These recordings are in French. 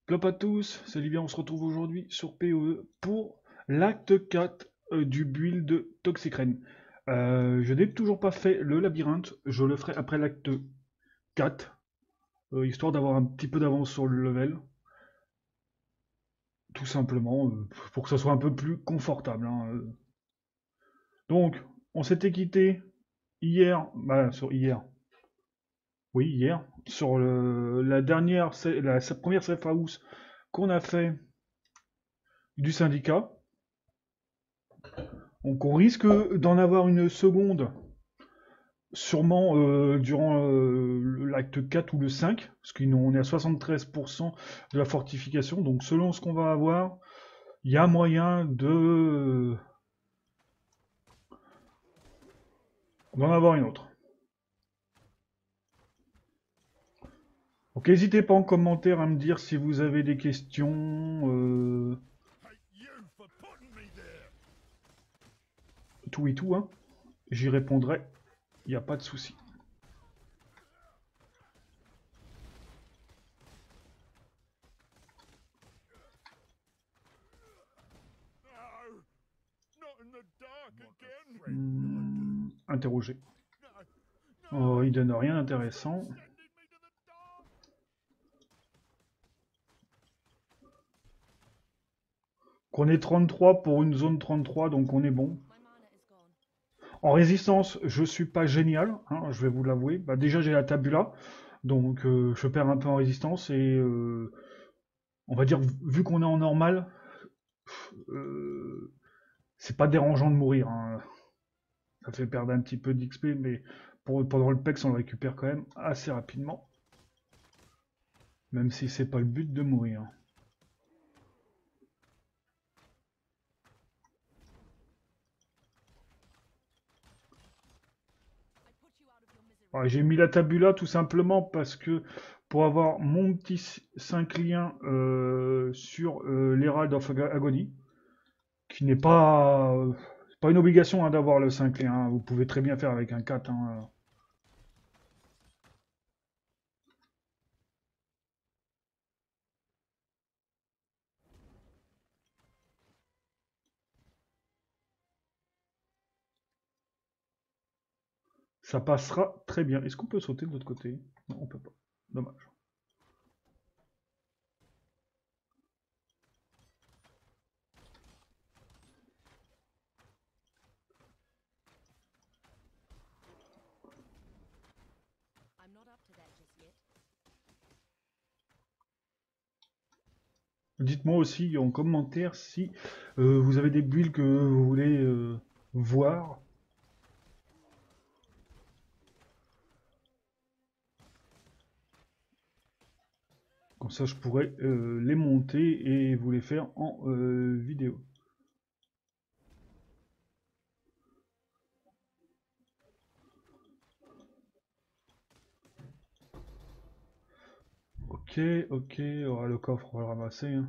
Club à tous, c'est Livia, on se retrouve aujourd'hui sur PoE pour l'acte 4 du build de Toxicraine. Je n'ai toujours pas fait le labyrinthe, je le ferai après l'acte 4, histoire d'avoir un petit peu d'avance sur le level, tout simplement, pour que ça soit un peu plus confortable, hein. Donc, on s'était quitté hier, oui, hier, sur la dernière, la première safe house qu'on a fait du syndicat. Donc on risque d'en avoir une seconde, sûrement durant l'acte 4 ou le 5, parce qu'on est à 73% de la fortification. Donc selon ce qu'on va avoir, il y a moyen d'en avoir une autre. Donc n'hésitez pas en commentaire à me dire si vous avez des questions, tout et tout, hein. J'y répondrai, il n'y a pas de souci. Interroger. Oh, il donne rien d'intéressant. Qu'on est 33 pour une zone 33, donc on est bon. En résistance, je suis pas génial, hein, je vais vous l'avouer. Bah, déjà, j'ai la tabula, donc je perds un peu en résistance et on va dire, vu qu'on est en normal, euh, c'est pas dérangeant de mourir, hein. Ça fait perdre un petit peu d'XP, mais pendant le PEX, on le récupère quand même assez rapidement, même si c'est pas le but de mourir. Ouais, j'ai mis la tabula tout simplement parce que pour avoir mon petit synclien sur l'Herald of Agony, qui n'est pas, pas une obligation hein, d'avoir le 5 hein. Vous pouvez très bien faire avec un 4, hein. Ça passera très bien. Est-ce qu'on peut sauter de l'autre côté? Non, on peut pas. Dommage. Dites-moi aussi en commentaire si vous avez des builds que vous voulez voir. Comme ça, je pourrais les monter et vous les faire en vidéo. Ok, ok, le coffre, on va le ramasser, hein.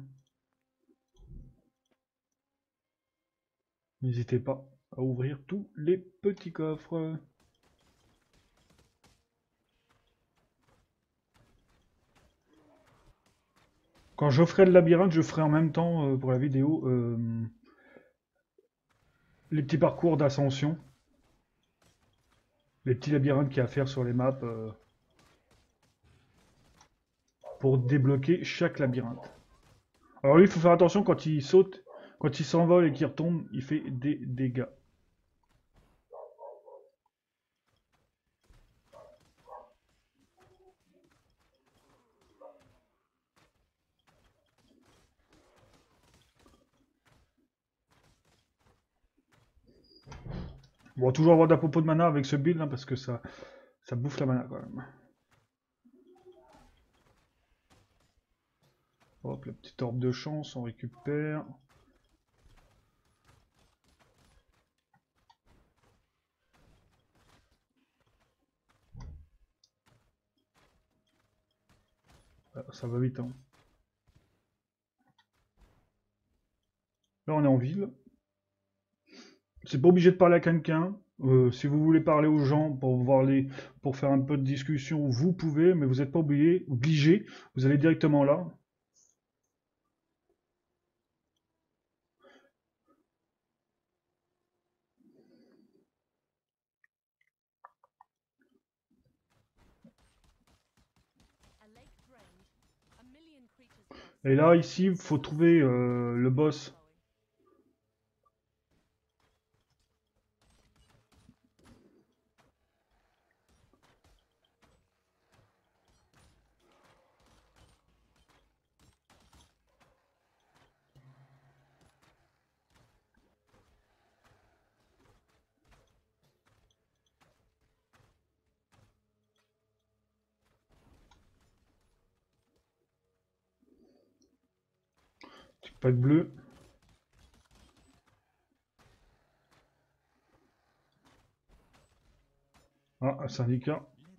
N'hésitez pas à ouvrir tous les petits coffres. Quand je ferai le labyrinthe, je ferai en même temps pour la vidéo les petits parcours d'ascension, les petits labyrinthes qu'il y a à faire sur les maps pour débloquer chaque labyrinthe. Alors lui, il faut faire attention quand il saute, quand il s'envole et qu'il retombe, il fait des dégâts. Bon, toujours avoir d'apropos de mana avec ce build, hein, parce que ça bouffe la mana quand même. Hop, la petite orbe de chance, on récupère. Ah, ça va vite, hein. Là, on est en ville. C'est pas obligé de parler à quelqu'un. Si vous voulez parler aux gens pour faire un peu de discussion, vous pouvez, mais vous n'êtes pas obligé. Vous allez directement là. Et là, ici, il faut trouver le boss. Petit pack bleu. Ah, un syndicat.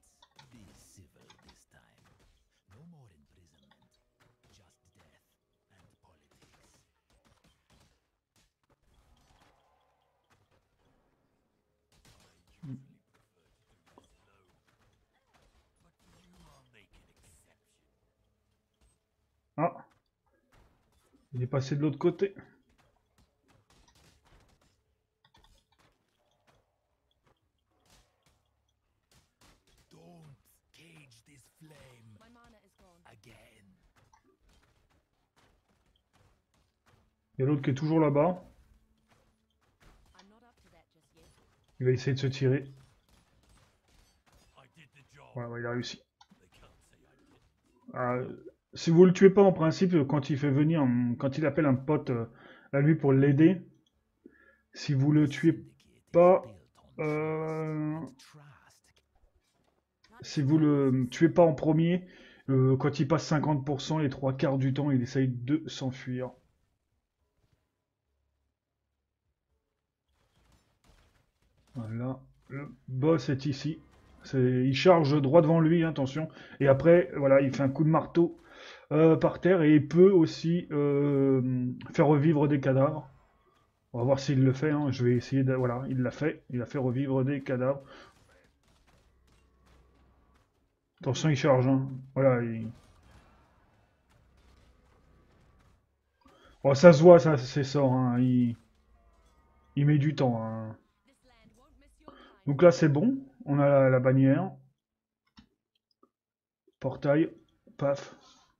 Ah, il est passé de l'autre côté. Il y a l'autre qui est toujours là-bas. Il va essayer de se tirer. Voilà, il a réussi. Ah, si vous le tuez pas en principe, quand il fait venir, quand il appelle un pote à lui pour l'aider, si vous le tuez pas, euh, si vous le tuez pas en premier, quand il passe 50%, les trois quarts du temps, il essaye de s'enfuir. Voilà, le boss est ici. Il charge droit devant lui, hein, attention. Et après, voilà, il fait un coup de marteau par terre et il peut aussi faire revivre des cadavres. On va voir s'il le fait, hein. Je vais essayer de... Voilà, il l'a fait. Il a fait revivre des cadavres. Attention, il charge, hein. Voilà, oh, ça se voit, ça, c'est sort, hein. Il met du temps, hein. Donc là, c'est bon. On a la bannière. Portail. Paf.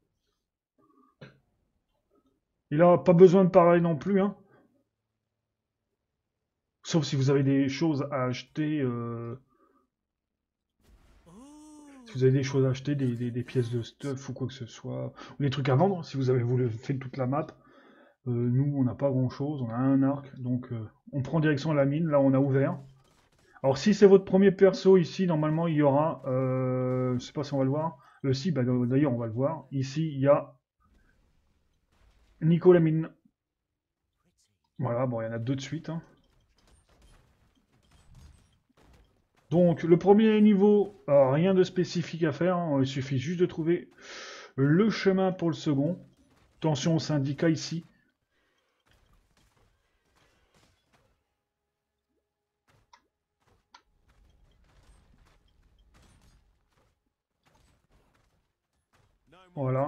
Il a pas besoin de parler non plus, hein. Sauf si vous avez des choses à acheter. Si vous avez des choses à acheter, des pièces de stuff ou quoi que ce soit. Ou des trucs à vendre, si vous avez voulu faire toute la map. Nous, on n'a pas grand chose. On a un arc. Donc, on prend direction à la mine. Là, on a ouvert. Alors, si c'est votre premier perso ici, normalement, il y aura. Je sais pas si on va le voir. Si, bah, d'ailleurs, on va le voir. Ici, il y a Nico la mine. Voilà, bon, il y en a deux de suite, hein. Donc, le premier niveau, rien de spécifique à faire, hein. Il suffit juste de trouver le chemin pour le second. Attention au syndicat ici. Voilà.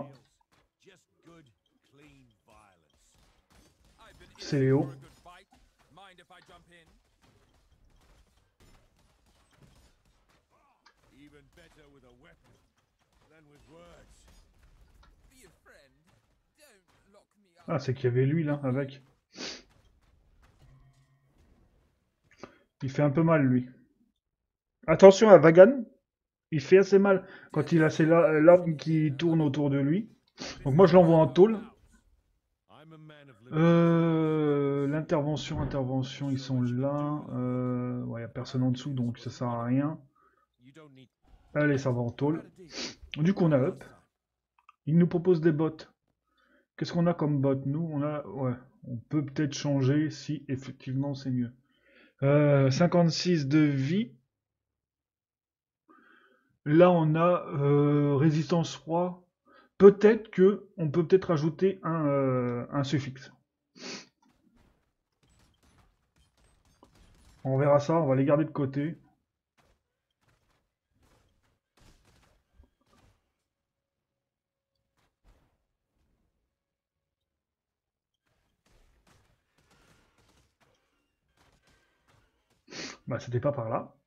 C'est Léo. Ah, c'est qu'il y avait lui là, avec. Il fait un peu mal, lui. Attention à Vagan. Il fait assez mal quand il a ces larmes qui tournent autour de lui. Donc moi, je l'envoie en tôle. Intervention, ils sont là. Ouais, il n'y a personne en dessous, donc ça sert à rien. Allez, ça va en tôle. Du coup, on a up. Il nous propose des bots. Qu'est-ce qu'on a comme bot? Nous, on a... Ouais, on peut peut-être changer si effectivement c'est mieux. 56 de vie. Là, on a résistance froid. Peut-être que on peut peut-être rajouter un suffixe. On verra ça, on va les garder de côté. Bah, c'était pas par là.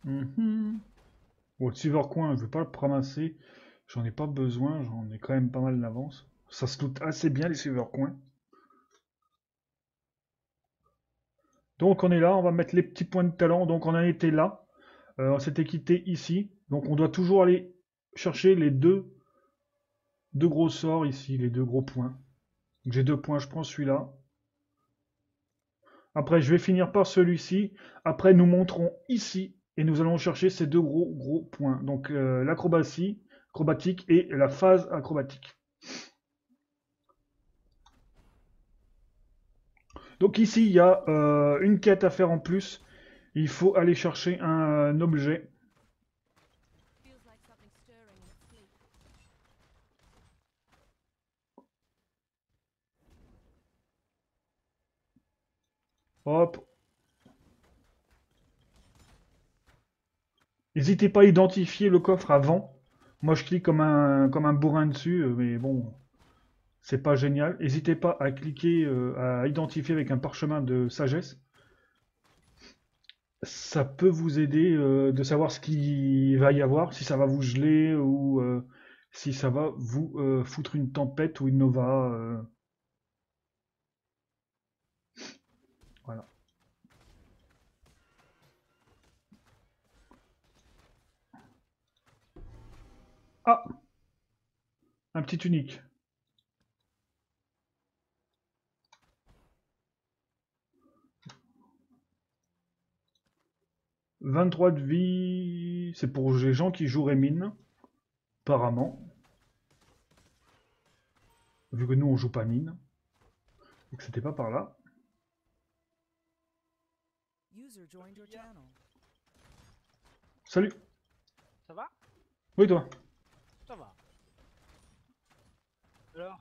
Mhm. Bon, le silver coin, je vais pas le ramasser. J'en ai pas besoin, j'en ai quand même pas mal d'avance. Ça se loot assez bien les silver coins. Donc on est là, on va mettre les petits points de talent. Donc on a été là. On s'était quitté ici. Donc on doit toujours aller chercher les deux gros sorts ici, les deux gros points. J'ai 2 points, je prends celui-là. Après, je vais finir par celui-ci. Après, nous monterons ici et nous allons chercher ces deux gros points. Donc l'acrobatie, acrobatique et la phase acrobatique. Donc ici, il y a une quête à faire en plus. Il faut aller chercher un objet. Feels like something stirring in its sleep. Hop. N'hésitez pas à identifier le coffre avant. Moi, je clique comme un bourrin dessus, mais bon, c'est pas génial. N'hésitez pas à cliquer, à identifier avec un parchemin de sagesse. Ça peut vous aider de savoir ce qu'il va y avoir, si ça va vous geler ou si ça va vous foutre une tempête ou une nova. Voilà. Ah, un petit unique. 23 de vie, c'est pour les gens qui joueraient mine, apparemment. Vu que nous on joue pas mine, et que c'était pas par là. User joined your channel. Salut. Ça va? Oui toi. Ça va. Alors?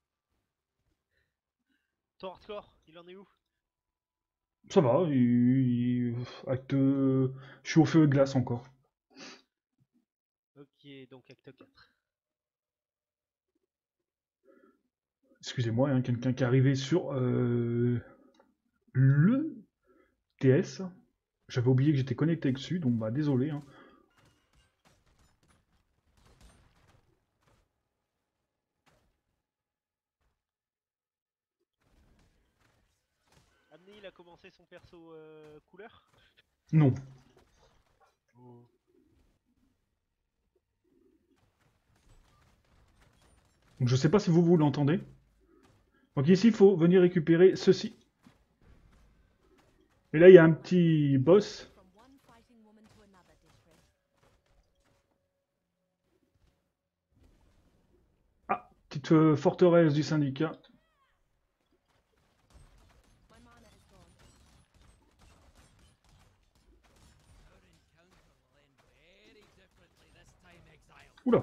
Ton hardcore, il en est où? Ça va. Acte, je suis au feu et glace encore. Ok, donc acte 4. Excusez-moi, hein, quelqu'un qui est arrivé sur le TS. J'avais oublié que j'étais connecté dessus, donc bah désolé. Hein. Amné, il a commencé son perso couleur? Non. Oh. Donc je sais pas si vous l'entendez. Donc ici, il faut venir récupérer ceci. Et là, il y a un petit boss. From one fighting woman to another, Dishfrid. Ah, petite forteresse du syndicat. My mana is gone. Our encounter will end very differently this time, Exile. Oula.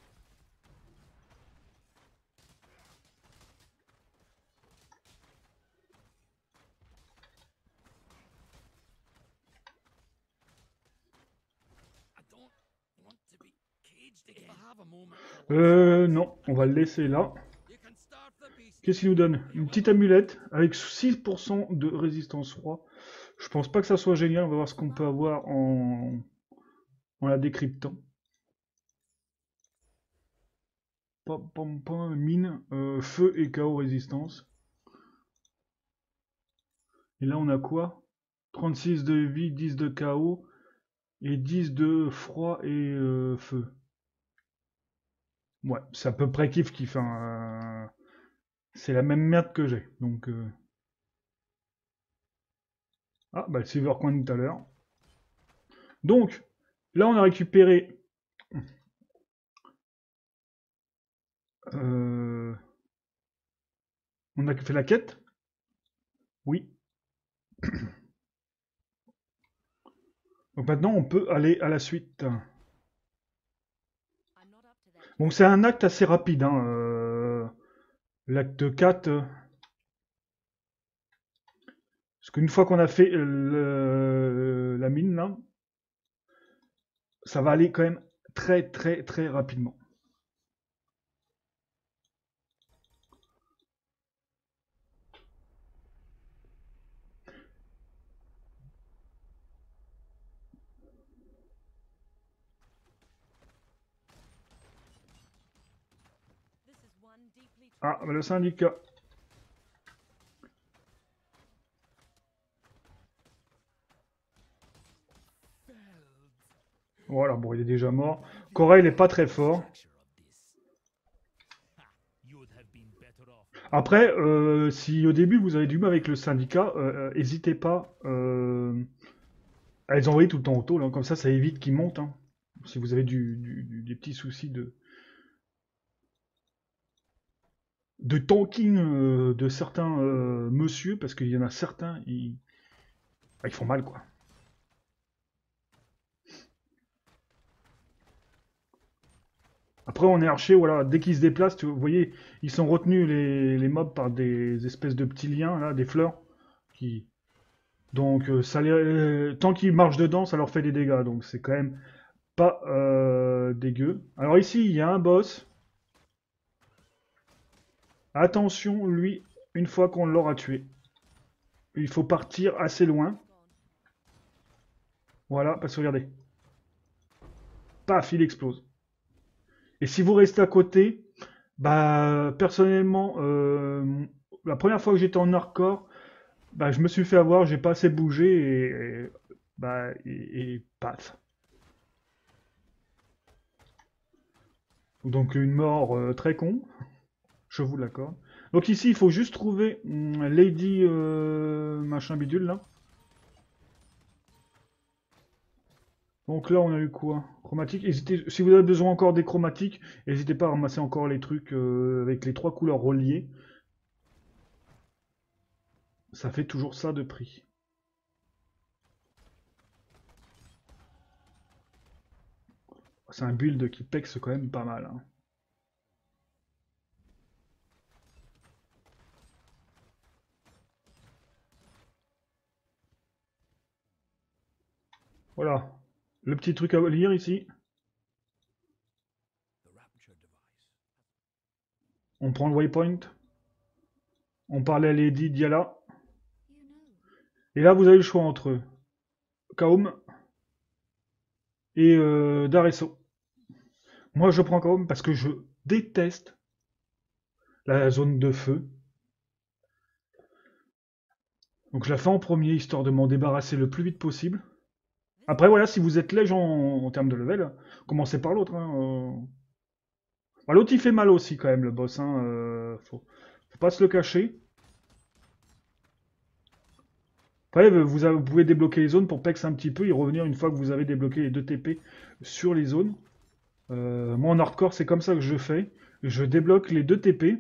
I don't want to be caged again. If I have a moment for Non, on va le laisser là. you can starve the beast. Qu'est-ce qu'il nous donne? Une petite amulette avec 6% de résistance froid. Je pense pas que ça soit génial. On va voir ce qu'on peut avoir en la décryptant. Pam, pam, pam, mine, feu et KO résistance. Et là, on a quoi? 36 de vie, 10 de KO et 10 de froid et feu. Ouais, c'est à peu près kiff-kiff. Hein. C'est la même merde que j'ai. Donc, ah, bah le silver coin de tout à l'heure. Donc, là, on a récupéré... On a fait la quête? Oui. Donc maintenant, on peut aller à la suite. I'm not up to that. Bon, c'est un acte assez rapide. Hein. L'acte 4. Parce qu'une fois qu'on a fait la mine, là, ça va aller quand même très rapidement. Ah, bah, le syndicat. Voilà, bon, il est déjà mort. Corey, il est pas très fort. Après, si au début vous avez du mal avec le syndicat, n'hésitez pas à les envoyer tout le temps au taux, là. Comme ça évite qu'ils montent, hein. Si vous avez des petits soucis de tanking de certains monsieur, parce qu'il y en a certains, ils font mal, quoi. Après, on est archer, voilà, dès qu'ils se déplacent, vous voyez, ils sont retenus, les mobs, par des espèces de petits liens, là, des fleurs, qui... Donc, tant qu'ils marchent dedans, ça leur fait des dégâts, donc c'est quand même pas dégueu. Alors ici, il y a un boss. Attention, lui, une fois qu'on l'aura tué, il faut partir assez loin. Voilà, parce que regardez. Paf, il explose. Et si vous restez à côté, bah, personnellement, la première fois que j'étais en hardcore, bah, je me suis fait avoir, j'ai pas assez bougé bah, et paf. Donc une mort très con, je vous l'accorde. Donc ici, il faut juste trouver Lady machin bidule là. Donc là, on a eu quoi? Chromatique. Si vous avez besoin encore des chromatiques, n'hésitez pas à ramasser encore les trucs avec les 3 couleurs reliées. Ça fait toujours ça de prix. C'est un build qui pexe quand même pas mal, hein. Voilà. Le petit truc à lire ici. On prend le waypoint. On parlait à Lady Diala. Et là, vous avez le choix entre Kaum et Daresso. Moi, je prends Kaum parce que je déteste la zone de feu. Donc je la fais en premier, histoire de m'en débarrasser le plus vite possible. Après, voilà, si vous êtes léger en termes de level, commencez par l'autre, hein. Bah, l'autre, il fait mal aussi, quand même, le boss, hein. Faut pas se le cacher. Après, vous pouvez débloquer les zones pour pex un petit peu et revenir une fois que vous avez débloqué les 2 TP sur les zones. Moi, en hardcore, c'est comme ça que je fais. Je débloque les 2 TP,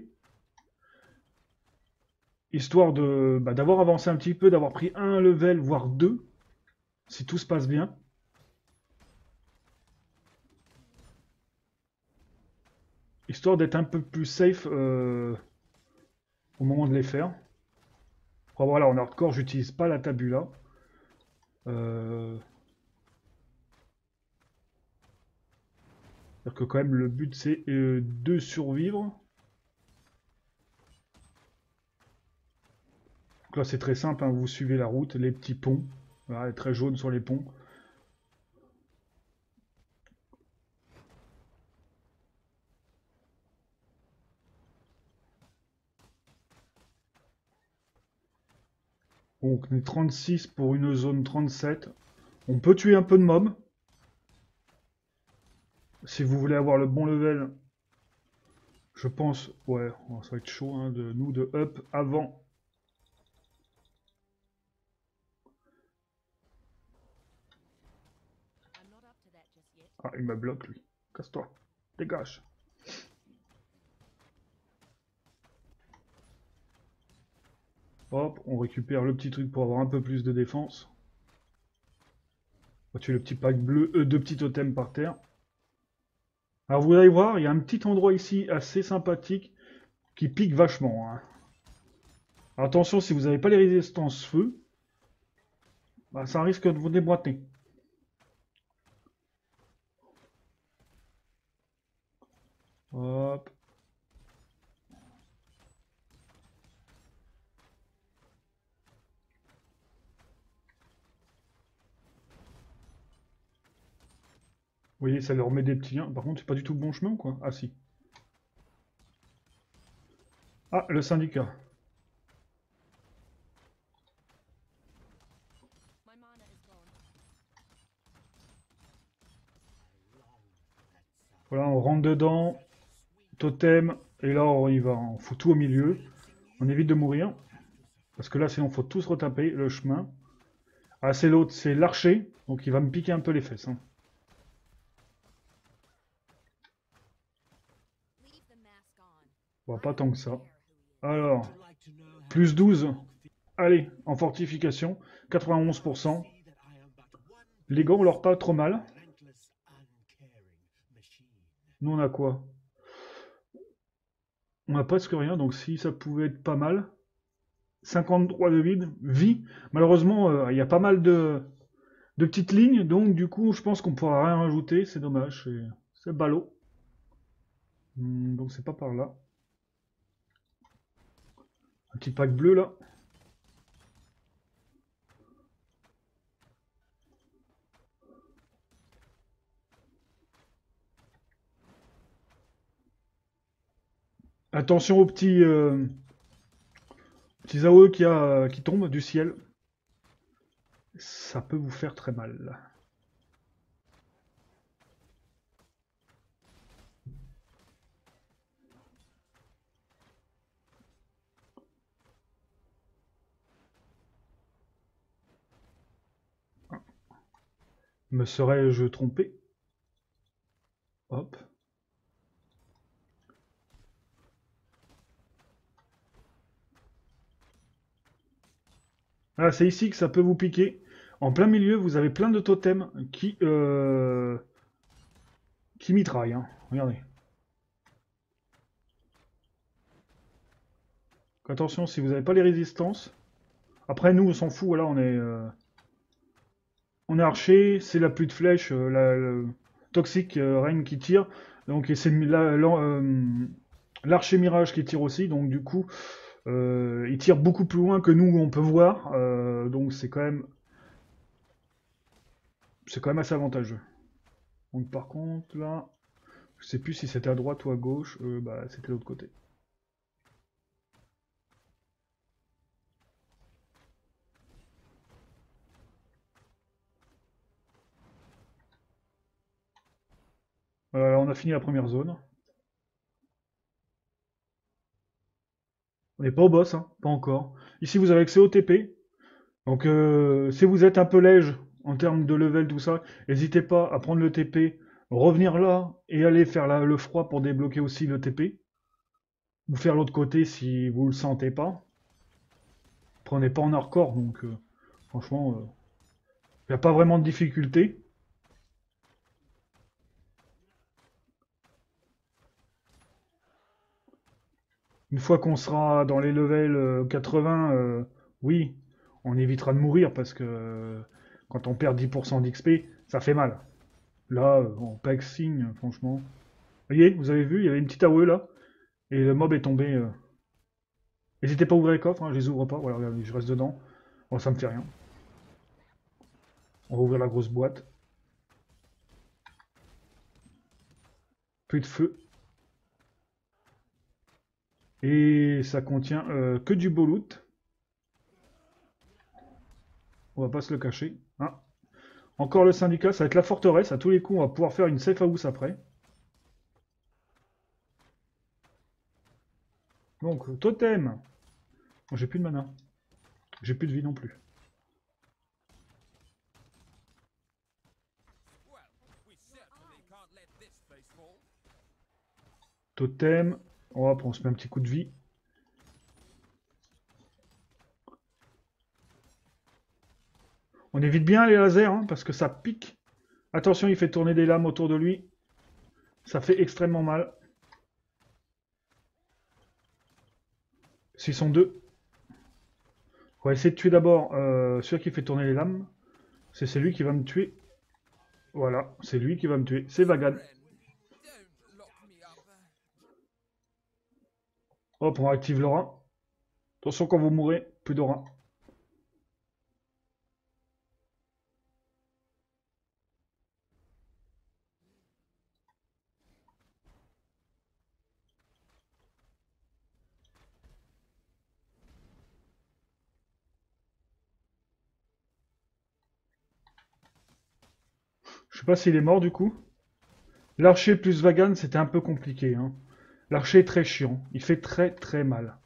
histoire d'avoir avancé un petit peu, d'avoir pris un level, voire 2, si tout se passe bien. Histoire d'être un peu plus safe au moment de les faire. Après, voilà, en hardcore, j'utilise pas la tabula. C'est-à-dire que quand même, le but, c'est de survivre. Donc là, c'est très simple, hein, vous suivez la route, les petits ponts. Voilà, très jaune sur les ponts. Donc on est 36 pour une zone 37. On peut tuer un peu de mobs. Si vous voulez avoir le bon level, je pense, ouais, ça va être chaud, hein, de up avant. Ah, il me bloque lui. Casse-toi. Dégage. Hop, on récupère le petit truc pour avoir un peu plus de défense. On va tuer le petit pack bleu, deux petits totems par terre. Alors vous allez voir, il y a un petit endroit ici assez sympathique qui pique vachement, hein. Attention, si vous n'avez pas les résistances feu, bah, ça risque de vous déboîter. Hop. Vous voyez, ça leur met des petits liens. Par contre, c'est pas du tout le bon chemin, quoi. Ah si. Ah, le syndicat. My mana is gone. Voilà, on rentre dedans. Totem. Et là, on y va. On fout tout au milieu. On évite de mourir. Parce que là, sinon, faut tous retaper le chemin. Ah, c'est l'autre, c'est l'archer. Donc, il va me piquer un peu les fesses, hein. Leave the mask on. Bon, I pas don't tant que ça. care who he is. Alors, plus 12. Allez, en fortification. 91%. Les gants, on leur pas trop mal. Nous, on a quoi? On a presque rien, donc si ça pouvait être pas mal. 53 de vide. Vie. Malheureusement, il y a pas mal de petites lignes, donc du coup, je pense qu'on pourra rien rajouter. C'est dommage, c'est ballot. Donc c'est pas par là. Un petit pack bleu là. Attention aux petits AOE qui tombent du ciel. Ça peut vous faire très mal. Me serais-je trompé? Hop. Ah, c'est ici que ça peut vous piquer. En plein milieu, vous avez plein de totems qui mitraillent, hein. Regardez. Attention, si vous n'avez pas les résistances. Après, nous, on s'en fout. Voilà, on est archer. C'est la pluie de flèches, le toxique reine qui tire. Donc, et c'est l'archer mirage qui tire aussi. Donc, du coup, il tire beaucoup plus loin que nous, on peut voir. Donc, c'est quand même assez avantageux. Donc, par contre, là, je sais plus si c'était à droite ou à gauche. Bah, c'était de l'autre côté. On a fini la première zone. On n'est pas au boss, hein, pas encore. Ici, vous avez accès au TP. Donc, si vous êtes un peu léger en termes de level, tout ça, n'hésitez pas à prendre le TP, revenir là et aller faire le froid pour débloquer aussi le TP. Ou faire l'autre côté si vous le sentez pas. Prenez pas en hardcore, donc franchement, il n'y a pas vraiment de difficulté. Une fois qu'on sera dans les levels 80, oui, on évitera de mourir parce que quand on perd 10% d'XP, ça fait mal. Là, en pack signe, franchement. Vous voyez, vous avez vu, il y avait une petite AOE là, et le mob est tombé. N'hésitez pas à ouvrir les coffres, hein, je les ouvre pas, voilà, regardez, je reste dedans. Bon, ça me fait rien. On va ouvrir la grosse boîte. Plus de feu. Et ça contient que du beau loot. On va pas se le cacher. Ah. Encore le syndicat, ça va être la forteresse. À tous les coups, on va pouvoir faire une safe house après. Donc, totem. Bon, j'ai plus de mana. J'ai plus de vie non plus. Well, we certainly can't let this place fall. Totem. Hop, on se met un petit coup de vie. On évite bien les lasers, hein, parce que ça pique. Attention, il fait tourner des lames autour de lui. Ça fait extrêmement mal. S'ils sont deux. On va essayer de tuer d'abord celui qui fait tourner les lames. C'est lui qui va me tuer. Voilà, c'est lui qui va me tuer. C'est Vagan. Friend, don't lock me up. Hop, on active l'aura. Attention quand vous mourrez, plus d'aura. sais pas s'il est mort du coup. L'archer plus Vagan, c'était un peu compliqué. Hein. L'archer est très chiant. Il fait très très mal.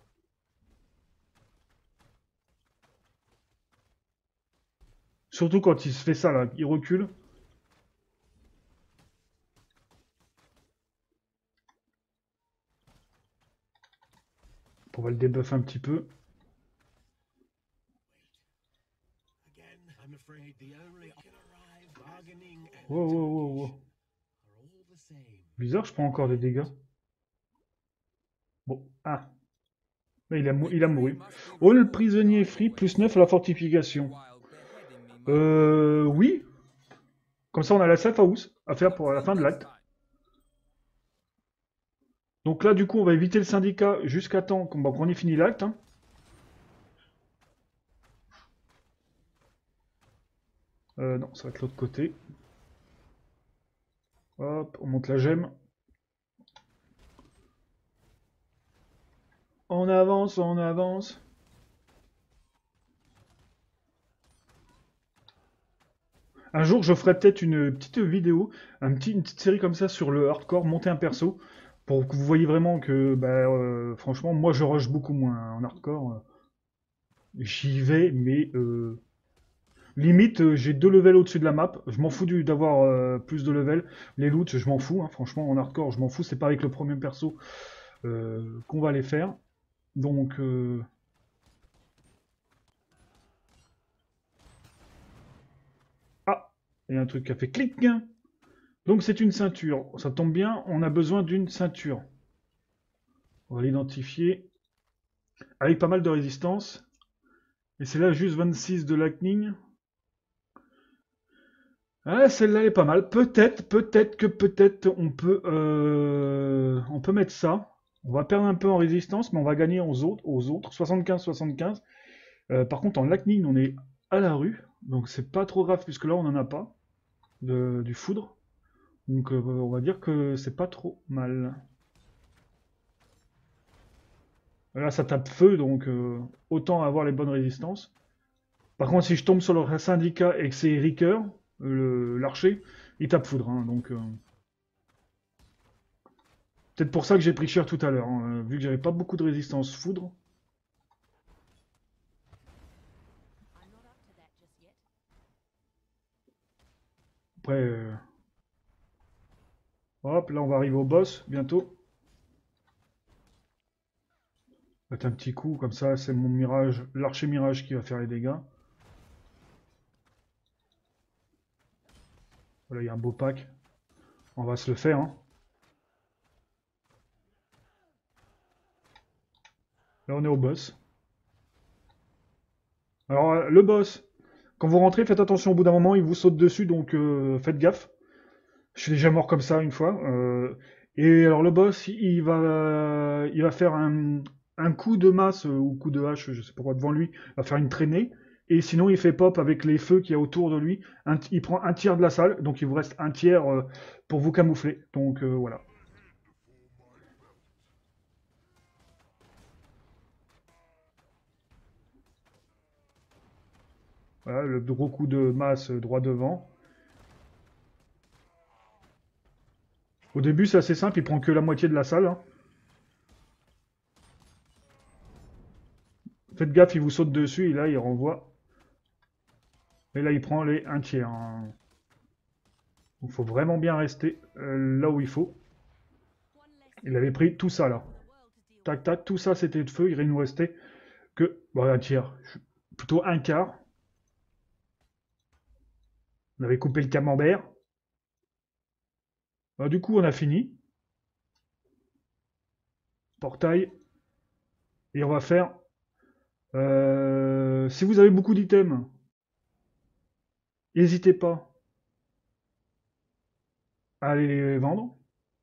Surtout quand il se fait ça là. Il recule. On va le débuff un petit peu. Wow, wow, wow, wow. Bizarre, je prends encore des dégâts. Bon, ah. Il a mouru. Oh, le prisonnier free, plus 9 à la fortification. Oui. Comme ça, on a la safe house à faire pour la fin de l'acte. Donc là, du coup, on va éviter le syndicat jusqu'à temps qu'on ait fini l'acte. Hein. Non, ça va être l'autre côté. Hop, on monte la gemme. On avance, on avance. Un jour, je ferai peut-être une petite vidéo, une petite série comme ça sur le hardcore, monter un perso, pour que vous voyez vraiment que, bah, franchement, moi je rush beaucoup moins hein, en hardcore. J'y vais, mais limite, j'ai 2 levels au-dessus de la map. Je m'en fous d'avoir plus de levels. Les loots, je m'en fous. Hein, franchement, en hardcore, je m'en fous. C'est pas avec le premier perso qu'on va les faire. Donc, ah, il y a un truc qui a fait clic. Donc c'est une ceinture. Ça tombe bien, on a besoin d'une ceinture. On va l'identifier. Avec pas mal de résistance. Et c'est là juste 26 de lightning. Ah, celle-là est pas mal. Peut-être on peut mettre ça. On va perdre un peu en résistance, mais on va gagner aux autres. 75-75. Par contre, en lightning, on est à la rue. Donc c'est pas trop grave, puisque là, on n'en a pas. Du foudre. Donc on va dire que c'est pas trop mal. Là, ça tape feu, donc autant avoir les bonnes résistances. Par contre, si je tombe sur le syndicat et que c'est Ricker, l'archer, il tape foudre. Hein, donc, peut-être pour ça que j'ai pris cher tout à l'heure, hein, vu que j'avais pas beaucoup de résistance foudre. I'm not up to that just yet. Après, hop, là on va arriver au boss bientôt. Mettre un petit coup, comme ça, c'est mon mirage, l'archer mirage qui va faire les dégâts. Voilà, il y a un beau pack. On va se le faire. Hein. Là, on est au boss. Alors, le boss, quand vous rentrez, faites attention, au bout d'un moment, il vous saute dessus, donc faites gaffe. Je suis déjà mort comme ça une fois. Et alors, le boss, il va faire un coup de masse ou coup de hache, je sais pas quoi, devant lui. Il va faire une traînée. Et sinon, il fait pop avec les feux qu'il y a autour de lui. Il prend un tiers de la salle, donc il vous reste un tiers pour vous camoufler. Donc voilà. Voilà, le gros coup de masse droit devant. Au début, c'est assez simple, il prend que la moitié de la salle. Hein. Faites gaffe, il vous saute dessus et là, il renvoie. Et là, il prend les un tiers. Hein. Il faut vraiment bien rester là où il faut. One less Il avait pris tout ça là. in the world to deal Tac, tac, tout ça c'était de feu. Il nous restait que bon, un tiers. Plutôt un quart. On avait coupé le camembert. Bah, du coup, on a fini. Portail. Et on va faire... si vous avez beaucoup d'items, n'hésitez pas à aller les vendre.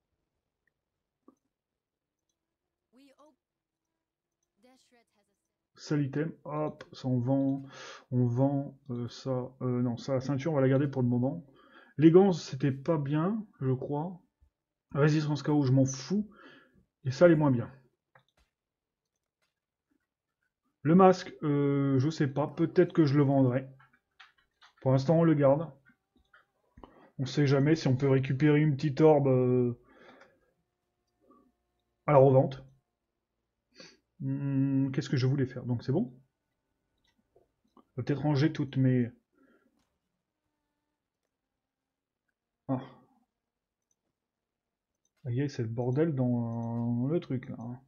with. Deshret has a Seul item, hop, ça on vend ça, non, ça, la ceinture, on va la garder pour le moment. Les gants, c'était pas bien, je crois. Résistance KO, je m'en fous. Et ça, les moins bien. Le masque, je sais pas, peut-être que je le vendrai. Pour l'instant, on le garde. On sait jamais si on peut récupérer une petite orbe à la revente. Qu'est-ce que je voulais faire? Donc c'est bon? Je vais peut-être ranger toutes mes... Ah, ça y est, c'est le bordel dans le truc là, hein.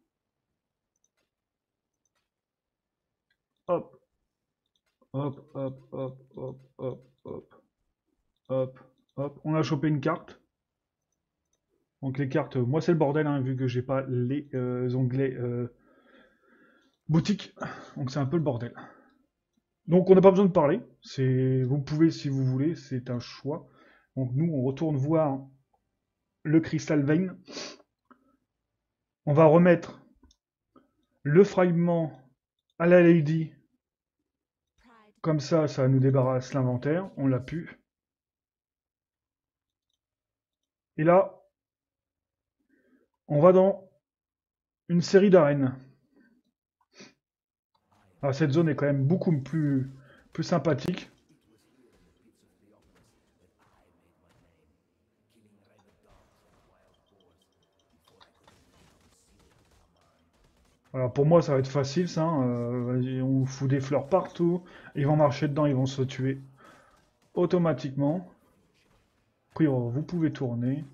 Hop, hop, hop, hop, hop, hop, hop, hop, hop. On a chopé une carte. Donc les cartes, moi c'est le bordel, hein, vu que j'ai pas les onglets boutique. Donc c'est un peu le bordel. Donc on n'a pas besoin de parler. Vous pouvez si vous voulez, c'est un choix. Donc nous on retourne voir le Crystal Vein. On va remettre le fragment à la Lady. Pride. Comme ça nous débarrasse l'inventaire. On l'a pu. Et là, on va dans une série d'arènes. Alors, cette zone est quand même beaucoup plus sympathique. Alors pour moi ça va être facile ça, hein. Vas-y, on fout des fleurs partout, ils vont marcher dedans, ils vont se tuer automatiquement. Après vous pouvez tourner.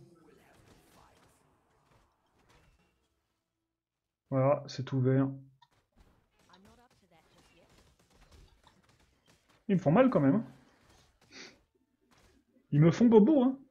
Voilà, c'est ouvert. I'm not up to that just yet. Ils me font mal quand même, hein. Ils me font bobo, hein.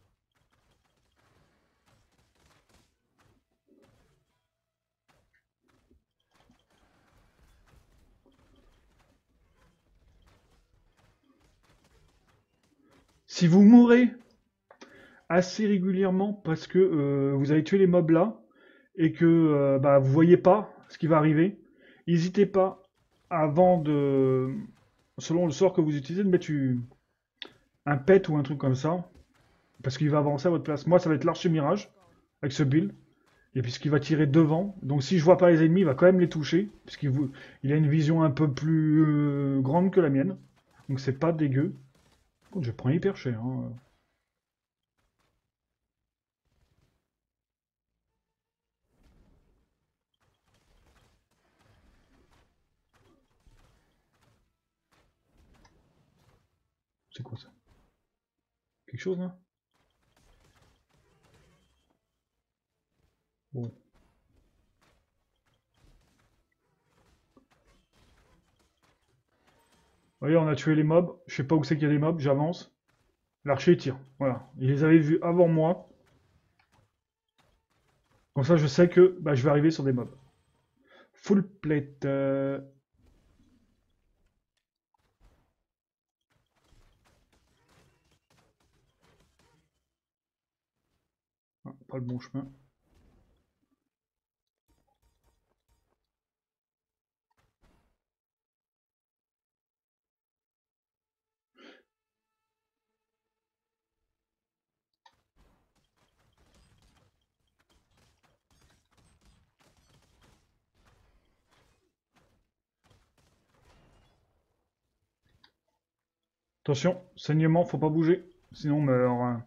Si vous mourrez assez régulièrement parce que vous avez tué les mobs là et que bah, vous voyez pas ce qui va arriver, n'hésitez pas avant de, selon le sort que vous utilisez, de mettre un pet ou un truc comme ça parce qu'il va avancer à votre place. Moi ça va être l'archer mirage avec ce build. Et puisqu'il va tirer devant, donc si je vois pas les ennemis, il va quand même les toucher, il a une vision un peu plus grande que la mienne. Donc c'est pas dégueu. Contre, je prends hyper cher, hein. C'est quoi ça? Quelque chose là? Bon. Vous voyez, on a tué les mobs. Je sais pas où c'est qu'il y a des mobs, j'avance. L'archer tire. Voilà. Il les avait vus avant moi. Comme ça, je sais que bah, je vais arriver sur des mobs. Full plate. Ah, pas le bon chemin. Attention, saignement, faut pas bouger. Sinon on meurt, hein.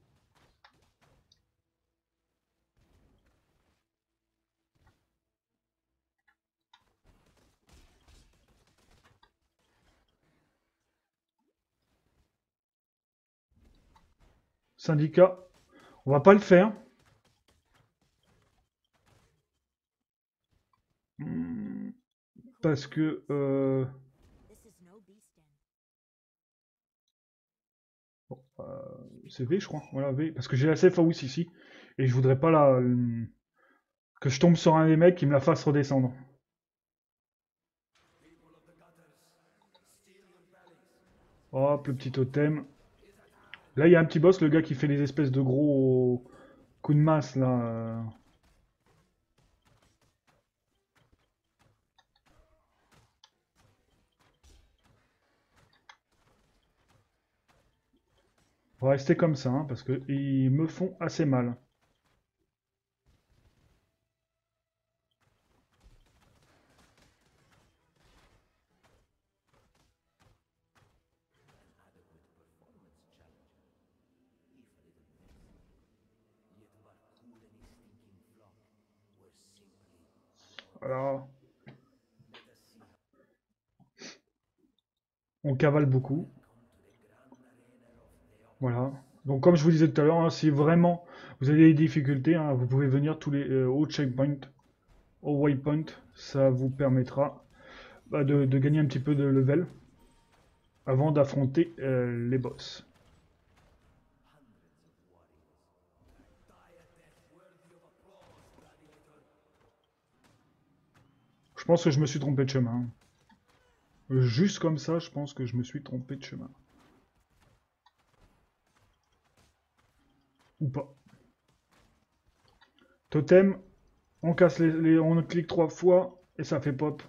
Syndicat, on va pas le faire. Hmm, Parce que This is no beast den. c'est V, je crois. Voilà, V. Parce que j'ai la safe house ici. Et je voudrais pas que je tombe sur un des mecs qui me la fasse redescendre. Hop, le petit totem. Là, il y a un petit boss, le gars qui fait les espèces de gros coups de masse, là. On va rester comme ça, hein, parce que ils me font assez mal. Voilà. On cavale beaucoup. Voilà. Donc comme je vous disais tout à l'heure, hein, si vraiment vous avez des difficultés, hein, vous pouvez venir tous les au checkpoint, au waypoint. Ça vous permettra de gagner un petit peu de level avant d'affronter les boss. Je pense que je me suis trompé de chemin. Juste comme ça, je pense que je me suis trompé de chemin. Ou pas. Totem, on casse on clique 3 fois et ça fait pop.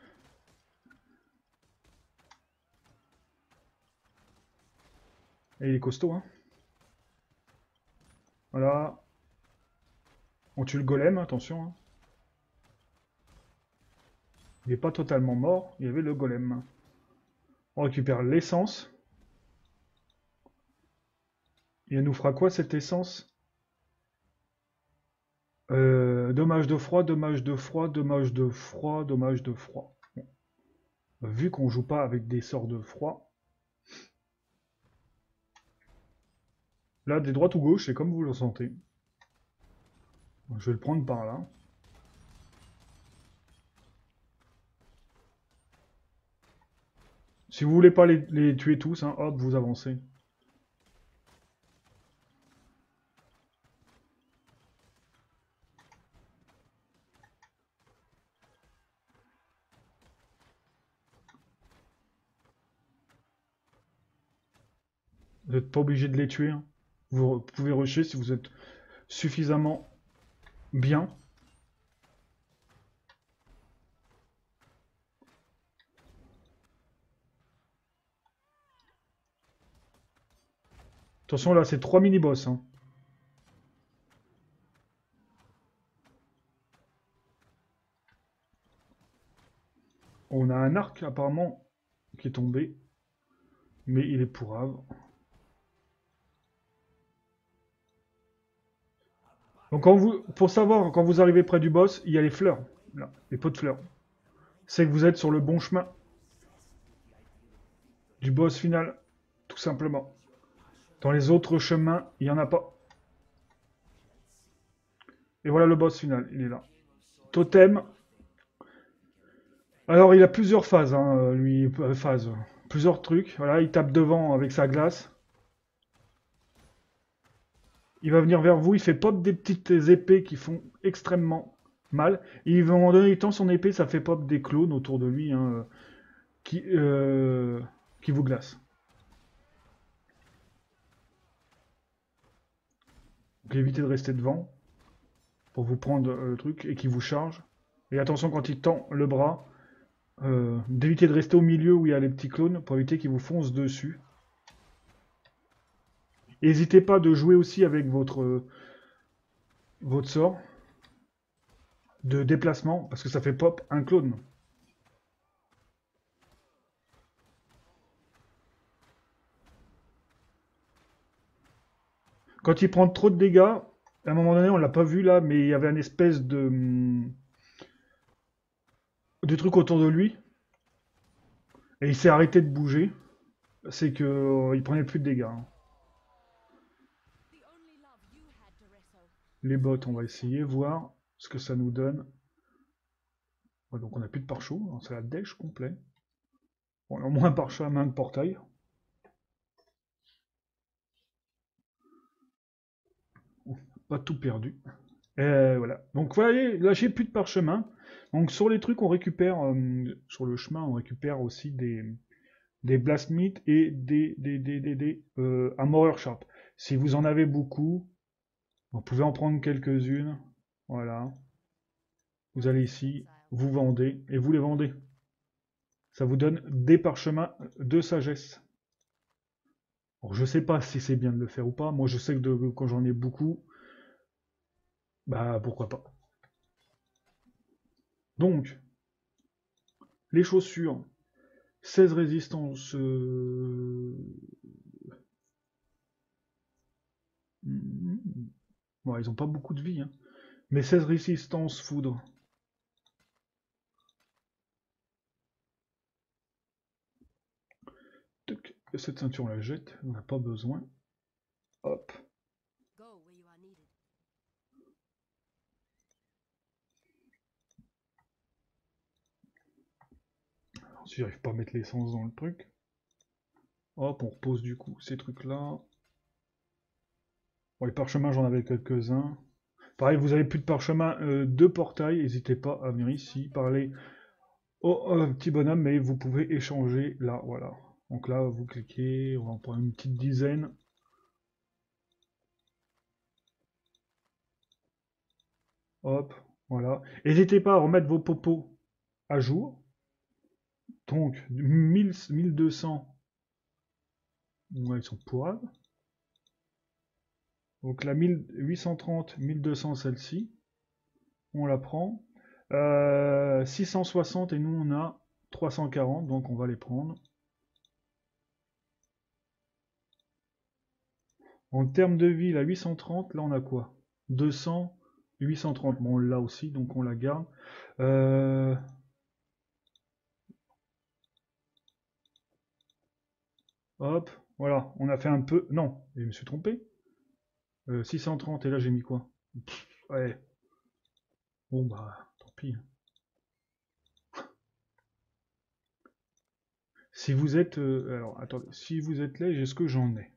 Et il est costaud, hein. Voilà. On tue le golem, attention, hein. Il n'est pas totalement mort, il y avait le golem. On récupère l'essence. Et elle nous fera quoi cette essence? Dommage de froid, dommage de froid, dommage de froid, dommage de froid. Bon. Vu qu'on joue pas avec des sorts de froid. Là, des droites ou gauche, c'est comme vous le sentez. Je vais le prendre par là. Si vous voulez pas les tuer tous, hein, hop, vous avancez. Vous n'êtes pas obligé de les tuer, hein. Vous pouvez rusher si vous êtes suffisamment bien. Attention, là, c'est 3 mini-boss, hein. On a un arc, apparemment, qui est tombé. Mais il est pourrave. Donc, pour savoir, quand vous arrivez près du boss, il y a les fleurs. Là, les pots de fleurs. C'est que vous êtes sur le bon chemin du boss final, tout simplement. Dans les autres chemins, il n'y en a pas. Et voilà le boss final, il est là. Totem. Alors, il a plusieurs phases, hein, lui, plusieurs trucs. Voilà, il tape devant avec sa glace. Il va venir vers vous, il fait pop des petites épées qui font extrêmement mal. Et il va, à un moment donné, il tend son épée, ça fait pop des clones autour de lui, hein, qui vous glacent. Donc évitez de rester devant pour vous prendre le truc et qui vous charge. Et attention quand il tend le bras, d'éviter de rester au milieu où il y a les petits clones pour éviter qu'ils vous foncent dessus. N'hésitez pas de jouer aussi avec votre sort de déplacement parce que ça fait pop un clone. Quand il prend trop de dégâts, à un moment donné, on l'a pas vu là, mais il y avait une espèce de truc autour de lui. Et il s'est arrêté de bouger. C'est que il prenait plus de dégâts, hein. The only love you had, Doresso. Les bottes, on va essayer, voir ce que ça nous donne. Ouais, donc on n'a plus de pare-chaud, c'est la dèche complet. On a au moins un pare-chaud à main de portail. Pas tout perdu. Et voilà. Donc voyez, là j'ai plus de parchemin. Donc sur les trucs on récupère, sur le chemin on récupère aussi des blast meat et des armor sharp. Si vous en avez beaucoup, vous pouvez en prendre quelques-unes. Voilà. Vous allez ici, vous vendez et vous les vendez. Ça vous donne des parchemins de sagesse. Alors, je sais pas si c'est bien de le faire ou pas. Moi je sais que quand j'en ai beaucoup, bah pourquoi pas. Donc, les chaussures, 16 résistance. Bon, ils ont pas beaucoup de vie, hein. Mais 16 résistance foudre. cette ceinture on la jette, on n'a pas besoin. Hop. Go where you are needed. Alors, si j'arrive pas à mettre l'essence dans le truc. Hop, on repose du coup ces trucs-là. Bon, les parchemins, j'en avais quelques-uns. Pareil, vous avez plus de parchemin de portail, n'hésitez pas à venir ici, parler au petit bonhomme, mais vous pouvez échanger là, voilà. Donc là, vous cliquez, on va en prendre une petite dizaine. Hop, voilà. N'hésitez pas à remettre vos popos à jour. Donc, 1000, 1200. Ouais, ils sont pourrables. Donc la 1830, 1200, celle-ci. On la prend. 660 et nous on a 340, donc on va les prendre. En termes de vie, la 830, là on a quoi? 200, 830. Bon, on l'a aussi, donc on la garde. Hop, voilà, on a fait un peu... Non, je me suis trompé. 630, et là j'ai mis quoi? Pff, ouais. Bon bah, tant pis. Si vous êtes... alors, attendez, si vous êtes là, est-ce que j'en ai?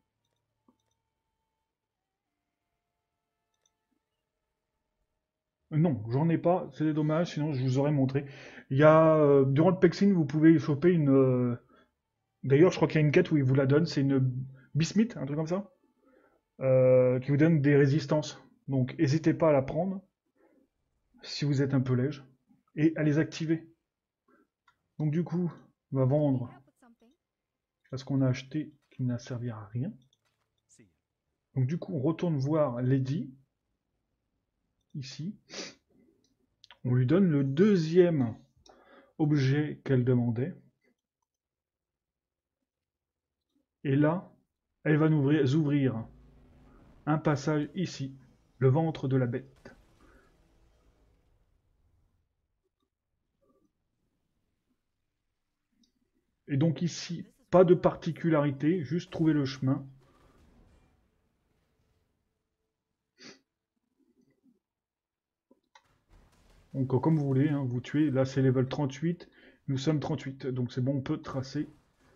Non, j'en ai pas, c'est dommage, sinon je vous aurais montré. Il y a, durant le Pexin, vous pouvez choper une... D'ailleurs, je crois qu'il y a une quête où il vous la donne, c'est une Bismuth, un truc comme ça, qui vous donne des résistances. Donc, n'hésitez pas à la prendre, si vous êtes un peu léger, et à les activer. Donc du coup, on va vendre Help with something? ce qu'on a acheté qui n'a servi à rien. Donc du coup, on retourne voir Lady, ici. On lui donne le deuxième objet qu'elle demandait. Et là, elle va nous ouvrir un passage ici, le ventre de la bête. Et donc ici, pas de particularité, juste trouver le chemin. Donc comme vous voulez, hein, vous tuez. Là c'est level 38, nous sommes 38, donc c'est bon, on peut tracer.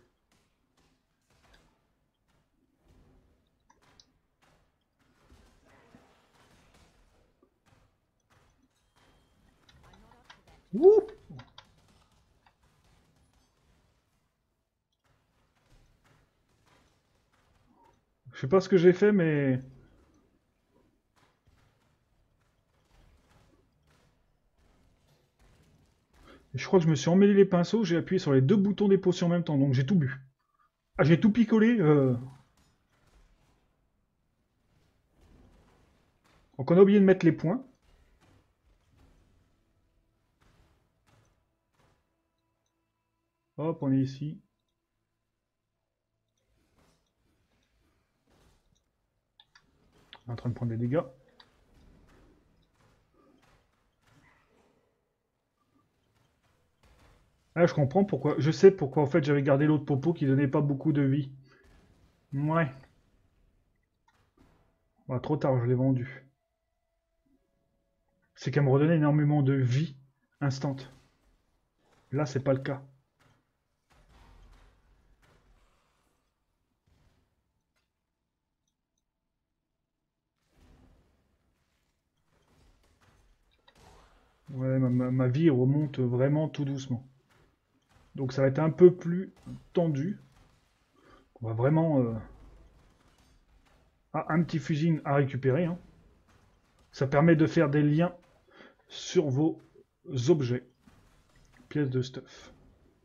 Ouh! Je sais pas ce que j'ai fait, mais... je crois que je me suis emmêlé les pinceaux, j'ai appuyé sur les deux boutons des potions en même temps, donc j'ai tout bu. Ah, j'ai tout picolé. Donc on a oublié de mettre les points. Hop, on est ici. On est en train de prendre des dégâts. Ah, je comprends pourquoi. Je sais pourquoi en fait j'avais gardé l'autre popo qui donnait pas beaucoup de vie. Ouais. Ah, trop tard, je l'ai vendu. C'est qu'elle me redonnait énormément de vie instante. Là, c'est pas le cas. Ouais, ma vie remonte vraiment tout doucement. Donc ça va être un peu plus tendu. On va vraiment... Ah, un petit fusil à récupérer, hein. Ça permet de faire des liens sur vos objets. Pièces de stuff.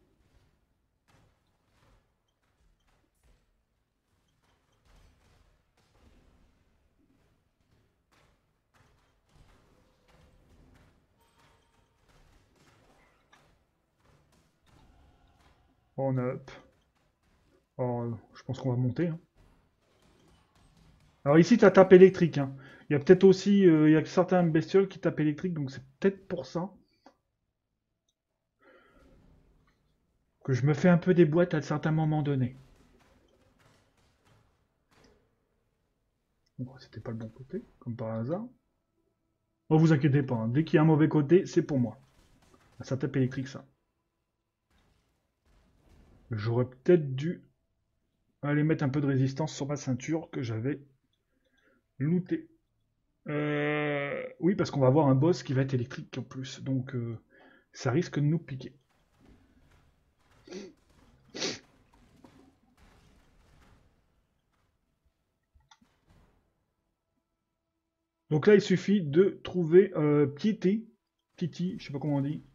On up. Alors, je pense qu'on va monter, hein. Alors ici, tu as tape électrique, hein. Il y a peut-être aussi il y a certains bestioles qui tapent électrique, donc c'est peut-être pour ça que je me fais un peu des boîtes à certains moments donnés. Bon, c'était pas le bon côté, comme par hasard. Oh, vous inquiétez pas, hein. Dès qu'il y a un mauvais côté, c'est pour moi. Ça tape électrique, ça. J'aurais peut-être dû aller mettre un peu de résistance sur ma ceinture que j'avais lootée. Oui, parce qu'on va avoir un boss qui va être électrique en plus, donc ça risque de nous piquer. Donc là, il suffit de trouver Piété. Titi, je sais pas comment on dit.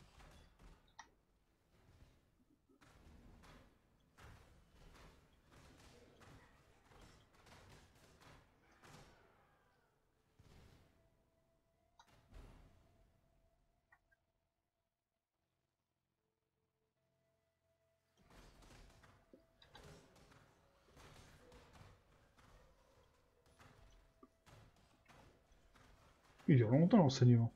Il dure longtemps l'enseignement.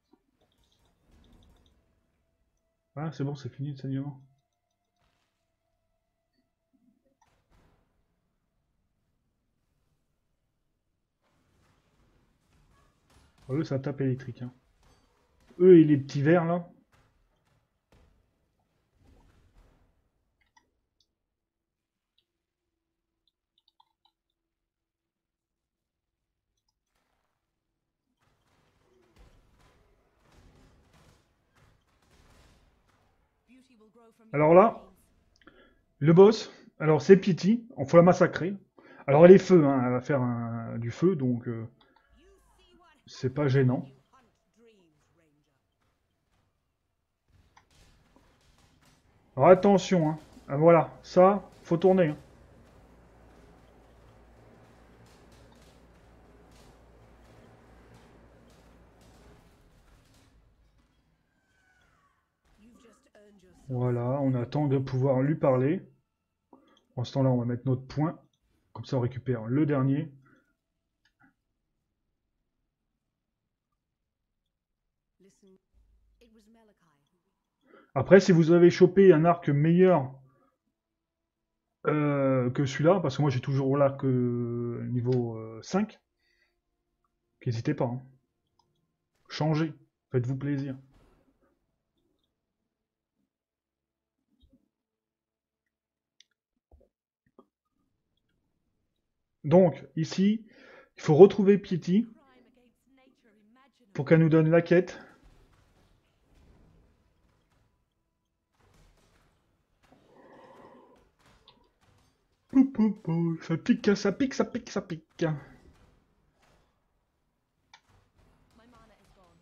Ah, c'est bon, c'est fini l'enseignement. Eux, ça tape électrique. Hein. Eux et les petits verts là. Beauty will grow from your Alors là, pains. le boss, alors c'est Pity, on faut la massacrer. Alors elle est feu, hein, elle va faire du feu, donc c'est pas gênant. Alors attention, hein. Ah, voilà, ça, faut tourner. Hein. You've just earned yourself. Voilà, on attend de pouvoir lui parler. En ce temps-là, on va mettre notre point. Comme ça, on récupère le dernier. Listen, it was Malachi. Après, si vous avez chopé un arc meilleur que celui-là, parce que moi j'ai toujours l'arc niveau 5, n'hésitez pas. Hein. Changez, faites-vous plaisir. Donc, ici, il faut retrouver Piety Crime against nature imaginable. pour qu'elle nous donne la quête. Pou, pou, pou. Ça pique, ça pique, ça pique, ça pique. My mana is gone.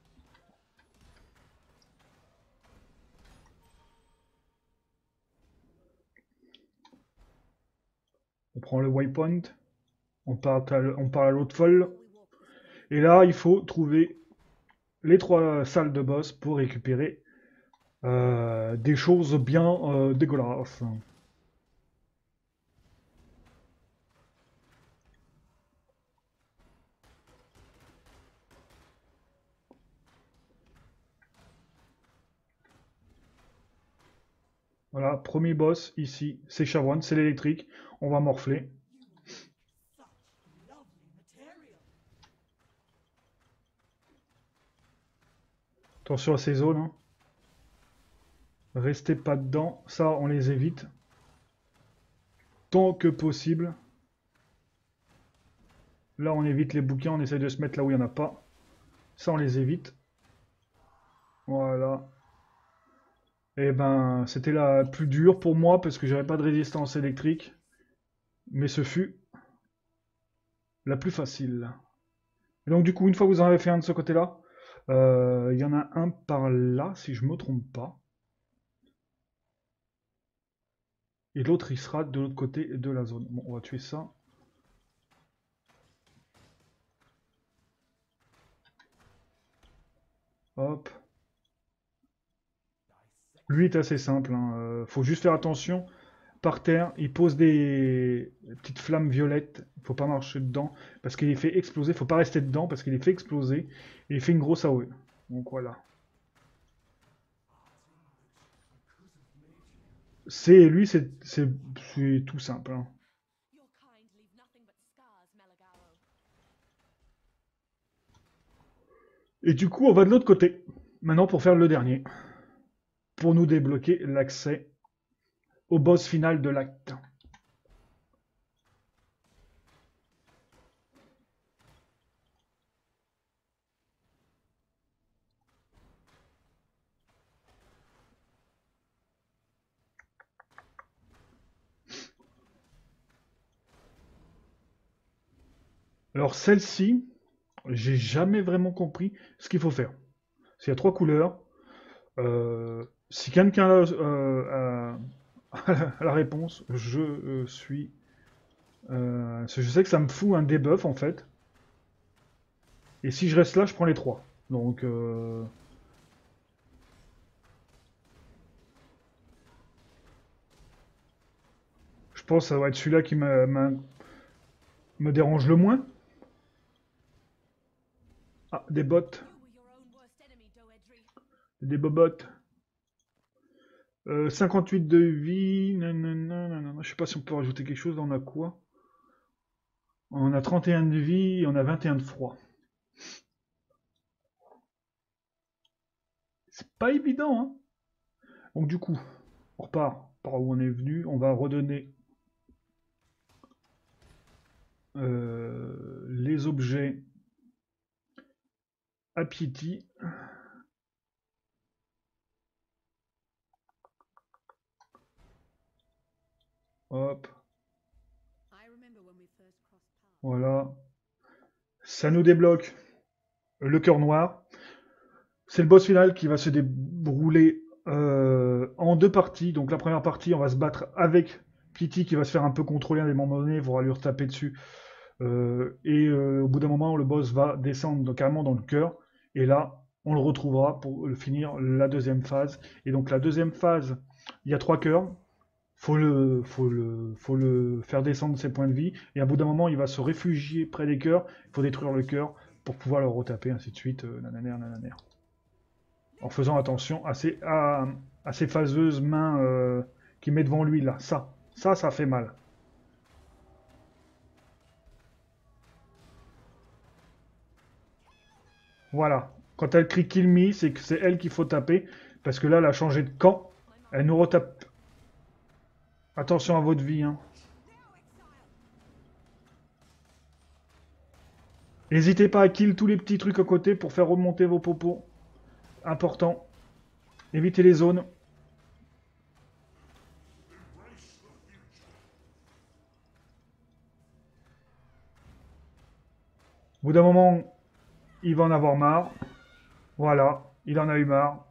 On prend le waypoint, on part à l'autre folle. We walk this way. Et là, il faut trouver les 3 salles de boss pour récupérer des choses bien dégueulasses. Voilà, premier boss ici, c'est Chavoine, c'est l'électrique. On va morfler. Attention à ces zones. Hein. Restez pas dedans, ça on les évite. Tant que possible. Là on évite les bouquins, on essaye de se mettre là où il n'y en a pas. Ça on les évite. Voilà. Et ben c'était la plus dure pour moi parce que j'avais pas de résistance électrique. Mais ce fut la plus facile. Et donc du coup, une fois que vous en avez fait un de ce côté-là, il y en a un par là, si je me trompe pas. Et l'autre, il sera de l'autre côté de la zone. Bon, on va tuer ça. Hop. Lui est assez simple. Hein. Faut juste faire attention. Par terre, il pose des petites flammes violettes. Il faut pas marcher dedans parce qu'il les fait exploser. Faut pas rester dedans parce qu'il les fait exploser. Et il fait une grosse AOE. Donc voilà. Lui, c'est tout simple. Hein. Your kind leave nothing but scars, Melagaro. Et du coup, on va de l'autre côté. Maintenant, pour faire le dernier. Pour nous débloquer l'accès au boss final de l'acte. Alors celle-ci, j'ai jamais vraiment compris ce qu'il faut faire. Il y a 3 couleurs. Si quelqu'un a la réponse, je suis... je sais que ça me fout un debuff en fait. Et si je reste là, je prends les 3. Donc... je pense que ça va être celui-là qui me dérange le moins. Ah, des bots. You were your own worst enemy, Doedri. Des bobottes. 58 de vie. Nanana, nanana. Je sais pas si on peut rajouter quelque chose. On a quoi? On a 31 de vie et on a 21 de froid. C'est pas évident, hein. Donc du coup, on repart par où on est venu. On va redonner les objets à Piety. Hop, I remember when we first crossed paths. voilà. Ça nous débloque le cœur noir. C'est le boss final qui va se dérouler en 2 parties. Donc la première partie, on va se battre avec Piety qui va se faire un peu contrôler à des moments donnés, il faudra lui retaper dessus. Au bout d'un moment, le boss va descendre carrément dans le cœur. Et là, on le retrouvera pour finir la deuxième phase. Et donc la deuxième phase, il y a 3 cœurs. Faut le faire descendre ses points de vie. Et à bout d'un moment, il va se réfugier près des cœurs. Il faut détruire le cœur pour pouvoir le retaper, ainsi de suite. Nananaire. En faisant attention à ces phaseuses mains qu'il met devant lui là. Ça fait mal. Voilà. Quand elle crie kill me, c'est que c'est elle qu'il faut taper. Parce que là, elle a changé de camp. Elle nous retape. Attention à votre vie, hein. N'hésitez pas à kill tous les petits trucs à côté pour faire remonter vos popos. Important. Évitez les zones. Au bout d'un moment, il va en avoir marre. Voilà, il en a eu marre.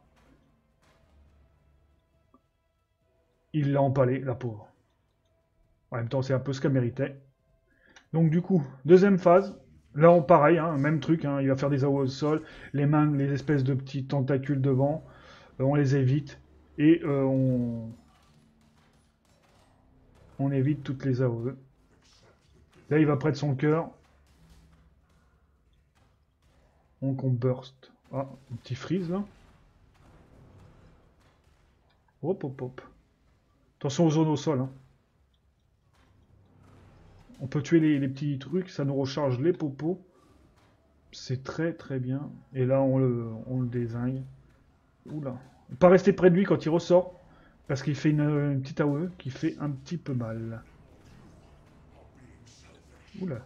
Il l'a empalé, la pauvre. En même temps, c'est un peu ce qu'elle méritait. Donc du coup, deuxième phase. Là, pareil, hein, même truc. Hein, il va faire des AOE au sol. Les mains, les espèces de petits tentacules devant. On les évite. Et on évite toutes les AOE. Là, il va près de son cœur. Donc on burst. Ah, un petit freeze là. Hop. Attention aux zones au sol. Hein. On peut tuer les petits trucs, ça nous recharge les popos. C'est très bien. Et là, on le désingue. Oula. Pas rester près de lui quand il ressort. Parce qu'il fait une petite AOE qui fait un petit peu mal. Oula.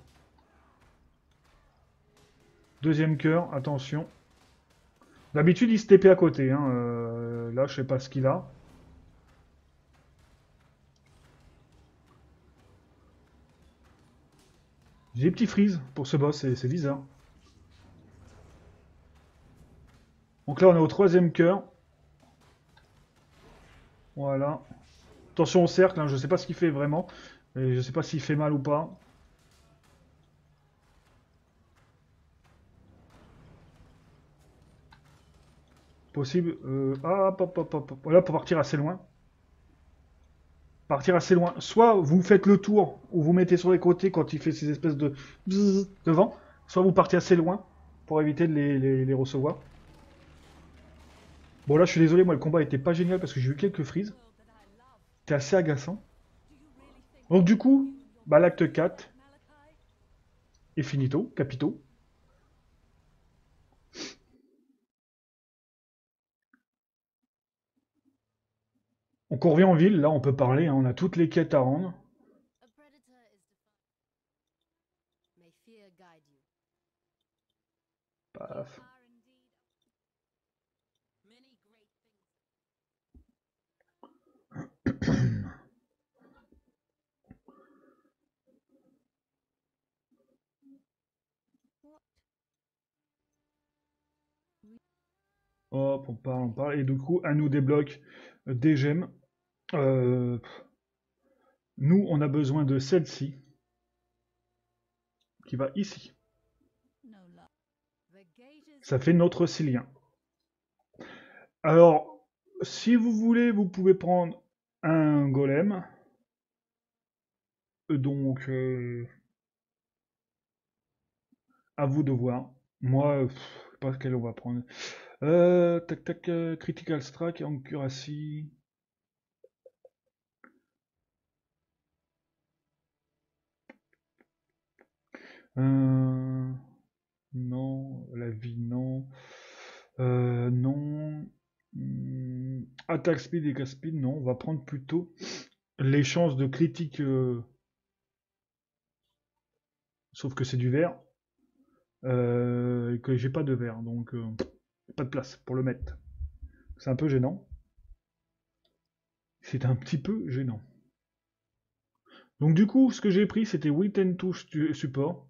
Deuxième cœur, attention. D'habitude, il se TP à côté. Hein. Là, je sais pas ce qu'il a. J'ai des petits freeze pour ce boss, c'est bizarre. Donc là, on est au 3e cœur. Voilà. Attention au cercle, hein, je sais pas ce qu'il fait vraiment. Et je sais pas s'il fait mal ou pas. Possible. Ah, hop. Là, pour partir assez loin. Partir assez loin. Soit vous faites le tour, ou vous mettez sur les côtés quand il fait ces espèces de bzzz devant. Soit vous partez assez loin pour éviter de les recevoir. Bon, là, je suis désolé, moi, le combat était pas génial parce que j'ai eu quelques freezes. World that I love. C'était assez agaçant. Do you really think Donc, du coup, bah, l'acte 4 Malachi? est finito, capito. Donc on revient en ville, là on peut parler, hein, on a toutes les quêtes à rendre. A predator is defined. May fear guide you. Paf. Are indeed Many great things. what? Hop, on parle, et du coup, elle nous débloque des gemmes. Euh, Nous, on a besoin de celle-ci, qui va ici. No love. The gate is Ça fait notre Cilien. Alors, si vous voulez, vous pouvez prendre un golem. Donc, à vous de voir. Moi, je sais pas quel on va prendre. Tac tac, Critical Strike, Accuracy. Non, la vie, non. Non. Attack Speed et Cast Speed, non. On va prendre plutôt les chances de critique. Sauf que c'est du vert. Et que j'ai pas de vert. Donc, pas de place pour le mettre. C'est un peu gênant. C'est un petit peu gênant. Donc du coup, ce que j'ai pris, c'était Wit and Touch Support.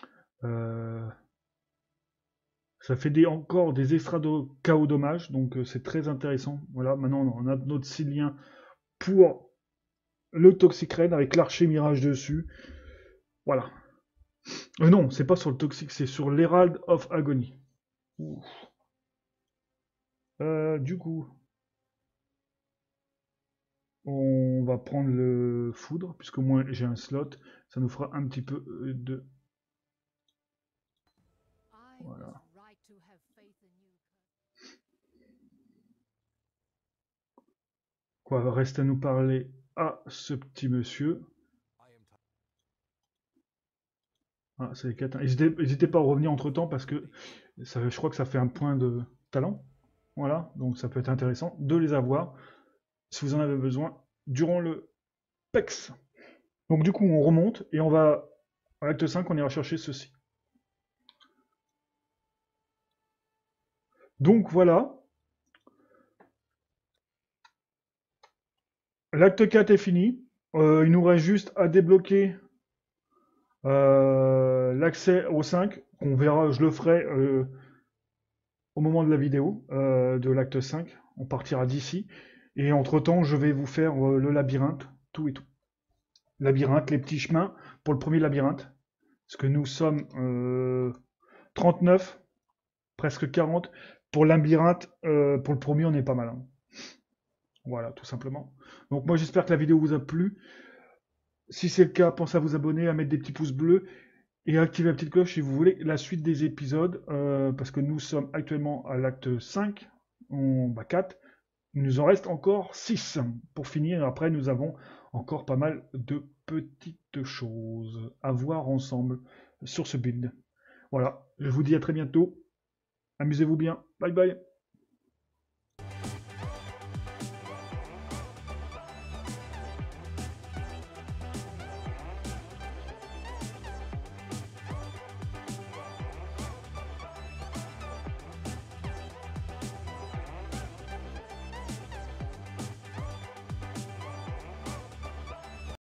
Ça fait encore des extras de KO dommage, donc c'est très intéressant. Voilà, maintenant on a notre Cilien pour le Toxic Raid avec l'archer mirage dessus. Voilà. Non, c'est pas sur le Toxic, c'est sur l'Herald of Agony. Du coup, on va prendre le foudre, puisqu'au moins j'ai un slot. Ça nous fera un petit peu de... I Voilà. was right to have faith in you. Quoi, reste à nous parler à ce petit monsieur. Ah, c'est les 4. N'hésitez pas à revenir entre temps parce que ça, je crois que ça fait un point de talent. Voilà, donc ça peut être intéressant de les avoir si vous en avez besoin durant le PEX. Donc du coup, on remonte et on va à l'acte 5, on ira chercher ceci. Donc voilà, l'acte 4 est fini. Il nous reste juste à débloquer l'accès au 5, qu'on verra, je le ferai au moment de la vidéo de l'acte 5. On partira d'ici. Et entre-temps, je vais vous faire le labyrinthe, tout et tout. Labyrinthe, les petits chemins pour le premier labyrinthe. Parce que nous sommes 39, presque 40. Pour le labyrinthe, pour le premier, on est pas mal. Hein. Voilà, tout simplement. Donc moi, j'espère que la vidéo vous a plu. Si c'est le cas, pensez à vous abonner, à mettre des petits pouces bleus et à activer la petite cloche si vous voulez la suite des épisodes. Parce que nous sommes actuellement à l'acte 5, 4. Il nous en reste encore 6 pour finir. Après, nous avons encore pas mal de petites choses à voir ensemble sur ce build. Voilà, je vous dis à très bientôt. Amusez-vous bien. Bye bye.